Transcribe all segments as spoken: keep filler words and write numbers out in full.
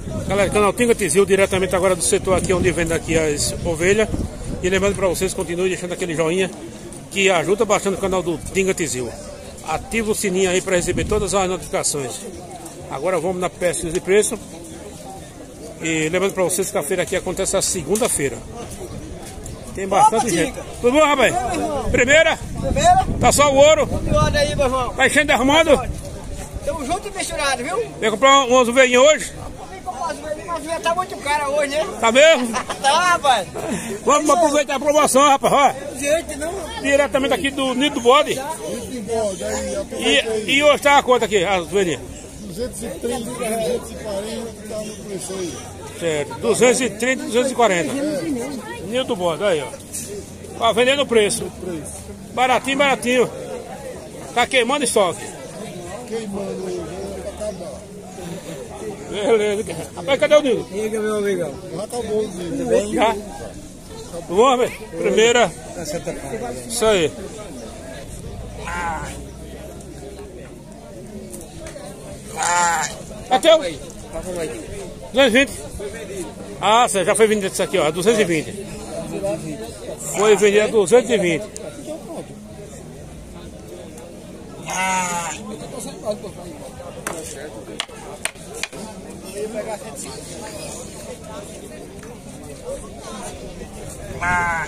Galera, canal Tinga Tizil, diretamente agora do setor aqui onde vende aqui as ovelhas. E lembrando para vocês, continue deixando aquele joinha que ajuda bastante o canal do Tinga Tizil. Ativa o sininho aí para receber todas as notificações. Agora vamos na pesquisa de preço. E lembrando para vocês que a feira aqui acontece a segunda-feira. Tem bastante Opa, gente. Tudo bom, rapaz? Primeira? Primeira? Tá só o ouro? Aí, meu irmão. Tá enchendo derramando? Tamo junto e misturado, viu? Vem comprar umas ovelhinhas hoje? Vem comprar umas ovelhinhas, mas tá muito cara hoje, né? Tá mesmo? Tá, rapaz. Vamos aproveitar a promoção, rapaz. Ó. Gente, não. Diretamente aqui do Nido do Bode. E, e hoje tá a conta aqui, as ovelhinhas? duzentos e trinta, duzentos e quarenta, tá no preço aí. Certo, duzentos e trinta, duzentos e quarenta. É. Nido do Bode, aí, ó. Tá vendendo o preço. Baratinho, baratinho. Tá queimando estoque. Queimando, vai acabar. Beleza. Rapaz, cadê o Nido? Liga, meu amigão. Já acabou o Nido. Já? Tudo bom, velho? Primeira. Isso aí. Ah. Ah. É teu? duzentos e vinte. Ah, você já foi vendido isso aqui, ó. duzentos e vinte. Foi vendido a duzentos e vinte. Ah. Ah.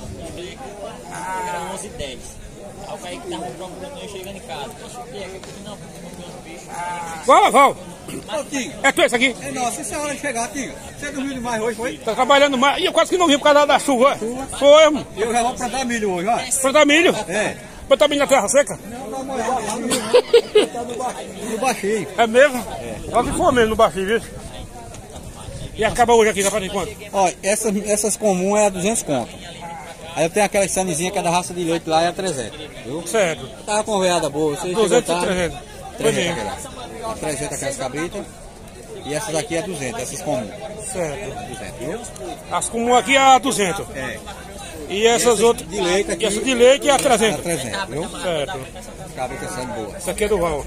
Era onze e dez. Aí o cara que tava procurando eu chegando em casa. Não, Qual, qual? Ô, Tinga. É tu esse aqui? É nossa, isso é hora de chegar, Tinga. Você dormiu demais hoje, foi? Tá trabalhando mais. Ih, eu quase que não vim por causa da chuva. Foi, irmão. Eu já vou plantar milho hoje, ó. Plantar milho? É. Plantar milho na terra seca? Não, dá uma olhada lá no baixinho. É mesmo? É. Olha que for mesmo no baixinho, viu? E acaba hoje aqui, dá pra ter quanto? Olha, essas, essas comuns é a duzentos conto. Aí eu tenho aquela sanizinha que é da raça de leite lá, é a trezentos. Viu? Certo. Tava com veada boa. Você duzentos e trezentos. trezentos aquela. A trezentos aquelas cabritas. E essas aqui é duzentos, essas comuns. Certo. duzentos, viu? As comuns aqui é a duzentos. É. E essas e outras. De leite aqui. E essa de leite é a É trezentos. a trezentos, viu? Certo. As cabritas são boas. Essa aqui é do Val.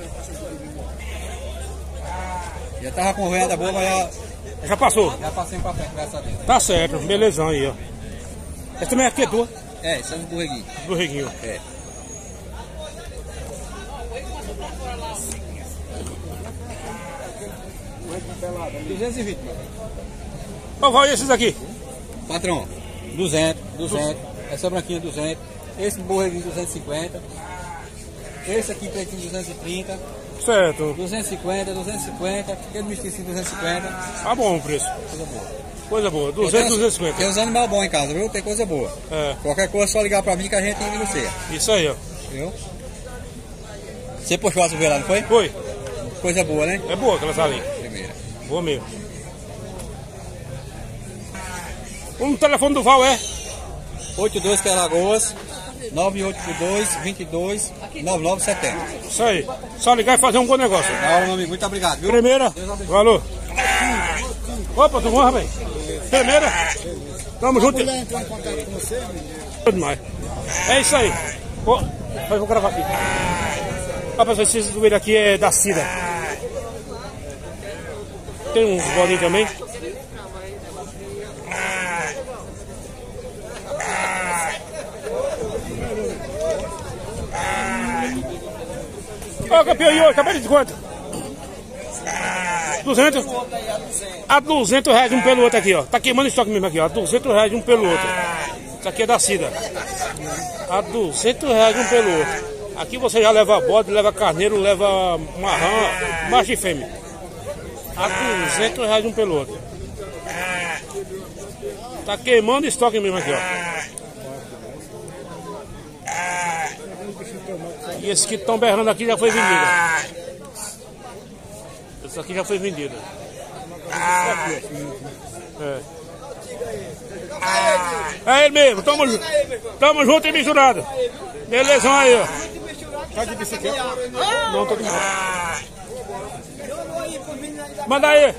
Já tava com veada boa, mas já, Já passou? já passei pra frente, graças a Deus. Tá certo, belezão aí, ó. Essa também aqui é tua? É, isso é um borreguinho. Do Reguinho. É. duzentos e vinte, mano. Qual vai esses aqui? Patrão, duzentos, duzentos. Essa branquinha duzentos. Esse borreguinho duzentos e cinquenta. Esse aqui pretinho duzentos e trinta. Certo. duzentos e cinquenta, duzentos e cinquenta. Aquele mesticinho duzentos e cinquenta. Tá bom o preço. Coisa boa. Coisa boa. duzentos, duzentos e cinquenta. Tem uns animais bons em casa, viu? Tem coisa boa. É. Qualquer coisa é só ligar pra mim que a gente negocia. Isso aí, ó. Viu? Você puxou a ovelha, não foi? Foi. Coisa boa, né? É boa aquela salinha. Primeira. Boa mesmo. O telefone do Val é? oito dois que é Lagoas, nove oito dois, dois dois, nove nove sete zero. Isso aí. Só ligar e fazer um bom negócio. Na hora, meu amigo. Muito obrigado, viu? Primeira. Valeu. Opa, tudo bom, rapaz? Primeira. Tamo junto. Mulher entrou em contato com você, amigo? Tudo mais. É isso aí. Ó, eu vou gravar aqui. Rapaz, esse doeiro aqui é da Cida. Tem uns bolinhos também. Ó, campeão, e hoje, acabei de quanto? duzentos? A duzentos reais um pelo outro aqui, ó. Tá queimando estoque mesmo aqui, ó. duzentos reais um pelo outro. Isso aqui é da Cida. A duzentos reais um pelo outro. Aqui você já leva bode, leva carneiro, leva marrão, macho e fêmea. A duzentos reais um pelo outro. Tá queimando estoque mesmo aqui, ó. E esse que estão berrando aqui já foi vendido. Esse aqui já foi vendido. É. É ele mesmo, tamo, tamo junto e misturado. Belezão aí, ó. Tá de bicicleta? Não, tô de moto. Manda aí.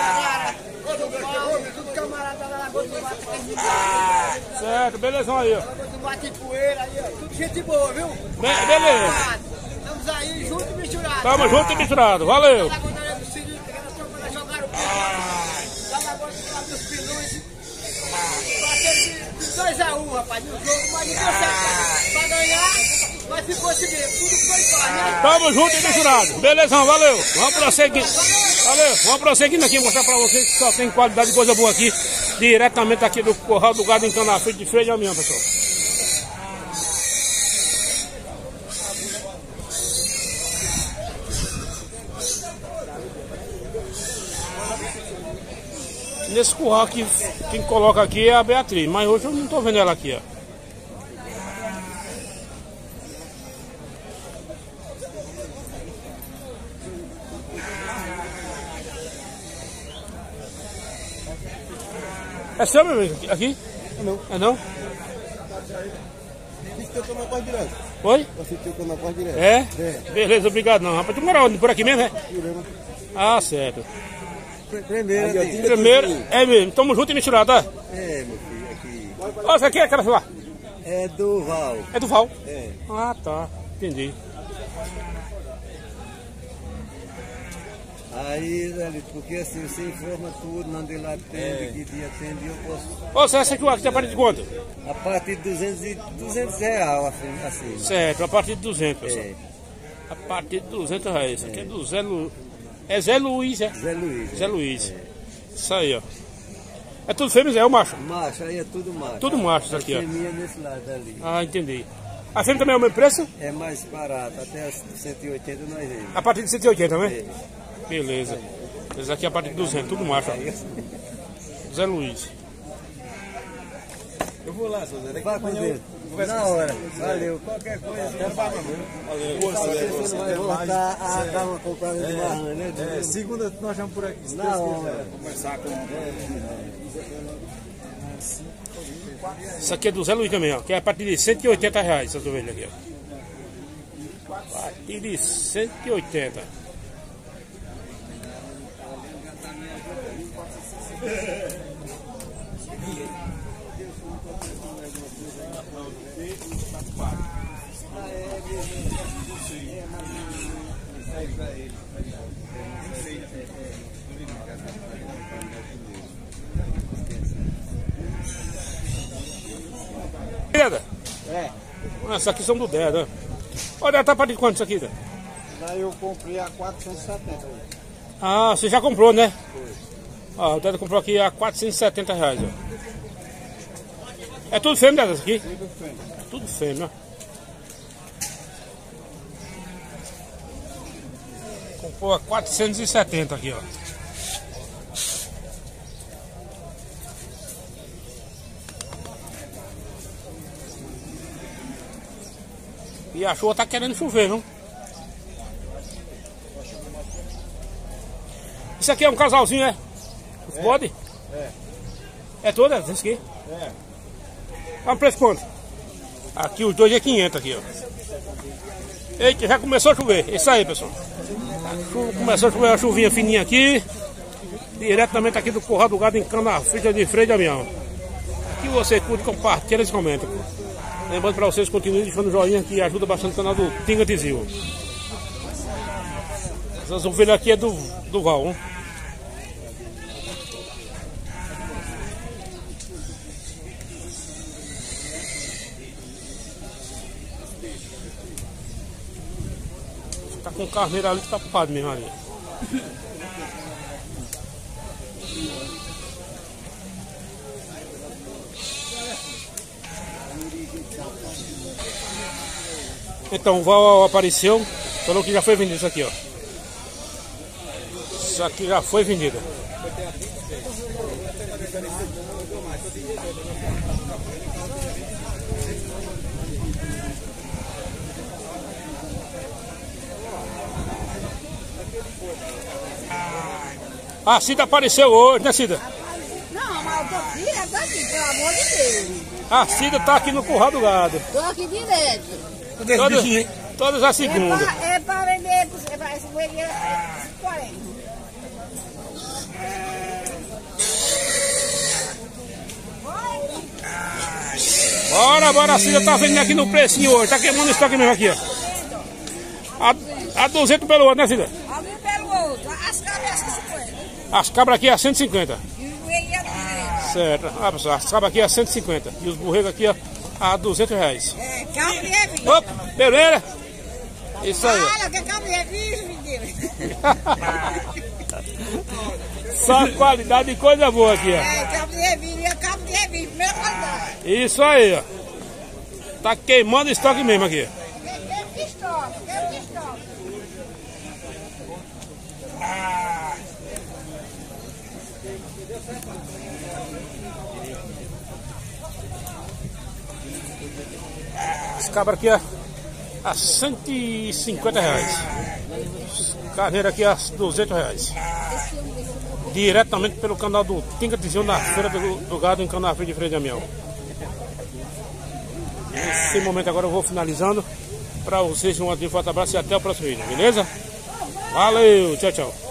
Certo, belezão aí, ó. Tudo gente boa, viu? Be beleza. Estamos aí junto e misturado. Tamo junto e misturado. Valeu. Jogaram dois a um, rapaz, no jogo, mas não deu certo pra ganhar, mas ficou assim mesmo, tudo foi fácil, né? Tamo junto e misturado. Beleza, valeu. Vamos prosseguir. Valeu. Vamos prosseguindo aqui, mostrar pra vocês que só tem qualidade de coisa boa aqui. Diretamente aqui do Curral do Gado em Canafite de Freio de Amião, pessoal. Nesse curral aqui, quem coloca aqui é a Beatriz, mas hoje eu não tô vendo ela aqui, ó. É seu, meu amigo? Aqui? Não. É não? Disse que eu tô na parte direto. Oi? Você que eu tô na parte direto. É? É. Beleza, obrigado não, rapaz. Tu mora onde? Por aqui mesmo, é? Ah, certo. Primeiro, Aí, ó, tinha- Primeiro, é mesmo, tamo junto e misturado, tá? É, meu filho, aqui. Ó, essa aqui é aquela lá. É do Val. É do Val. É. Ah, tá. Entendi. Aí, velho, porque assim, você informa tudo, onde ele atende, que dia atende, eu posso. Ô, essa aqui tem a partir de quanto? A partir de duzentos, e, duzentos reais, assim, assim. Certo, a partir de duzentos, pessoal. É, A partir de duzentos reais. Esse aqui é do Zé Lu... É Zé Luiz, é? Zé Luiz. Zé Luiz. Isso aí, ó. É tudo fêmea, Zé? É o macho? Macho, aí é tudo macho. Tudo macho isso aqui, ó. A fêmea nesse lado ali. Ah, entendi. A fêmea também é o mesmo preço? É mais barato, até as cento e oitenta nós vemos. A partir de cento e oitenta, né? É. Beleza. Esse aqui é a partir de duzentos, tudo macho, ó. Zé Luiz. Eu vou lá, seu Zé. Daqui a Vai com pouco eu Deus. converso Na com você. hora. Valeu. Qualquer coisa. Valeu. Você não vai voltar a dar uma comprada de barra, né? É, segunda nós vamos por aqui. Se Na Deus hora. quiser. Conversar com Isso aqui é do Zé Luiz também, ó. Que é a partir de cento e oitenta reais essas ovelhas aqui, ó. A partir de cento e oitenta. Deda? É. Essas aqui são do Deda. Olha, tá a partir de quanto isso aqui, Deda? Aí eu comprei a quatrocentos e setenta. Ah, você já comprou, né? Ah, o Deda comprou aqui a quatrocentos e setenta reais, ó. É tudo fêmea, Deda, isso aqui? Tudo fêmea. É tudo fêmea. Comprou a quatrocentos e setenta aqui, ó. E a chuva tá querendo chover, viu? Isso aqui é um casalzinho, é? É. Pode? É. É toda essa aqui? É. Tá no preço quanto? Aqui os dois é quinhentos aqui, ó. Eita, já começou a chover. Isso aí, pessoal. A chuva, começou a chover, uma chuvinha fininha aqui. Diretamente aqui do Curral do Gado em Canafite de Freio de Amião. Que você curte, compartilha e comenta. Lembrando para vocês, continuem deixando joinha que ajuda bastante o canal do Tinga Tizil. Essas ovelhas aqui é do, do Val, hein? Tá com o carneiro ali que tá ocupado mesmo ali. Então o Val apareceu, falou que já foi vendido isso aqui, ó. Isso aqui já foi vendido. A Cida apareceu hoje, né, Cida? Não, mas eu tô aqui, é daqui, pelo amor de Deus. A Cida tá aqui no Curral do Gado. Tô aqui direto. Todas, todas as segundas. É pra, é pra vender, é pra esse coelhinho é quarenta. Bora, bora, a Cida tá vendendo aqui no precinho hoje. Tá queimando o estoque mesmo aqui, ó. A, a duzentos pelo outro, né, Cida? A mil pelo outro. As cabras é cento e cinquenta. As cabras aqui é cento e cinquenta. E o coelhinho é duzentos. Certo. Ah, pessoal, as cabras aqui a cento e cinquenta. E os borregos aqui ó, a duzentos reais. É, calma e é vida. Opa, beleza? Isso aí. Fala que calma e é vida, meu Deus. Só qualidade e coisa boa aqui, ó. É, calma e é vida, é calma e é vida, primeira qualidade. Isso aí, ó. Tá queimando o estoque mesmo aqui. Quero que estoque, quero que estoque. As cabras aqui ó, a cento e cinquenta reais. Carneiro aqui a duzentos reais. Diretamente pelo canal do Tinga Tizinho na Feira do, do Gado em Canafrim de Freio de Amião. Nesse momento agora eu vou finalizando. Para vocês um forte abraço e até o próximo vídeo, beleza? Valeu, tchau, tchau.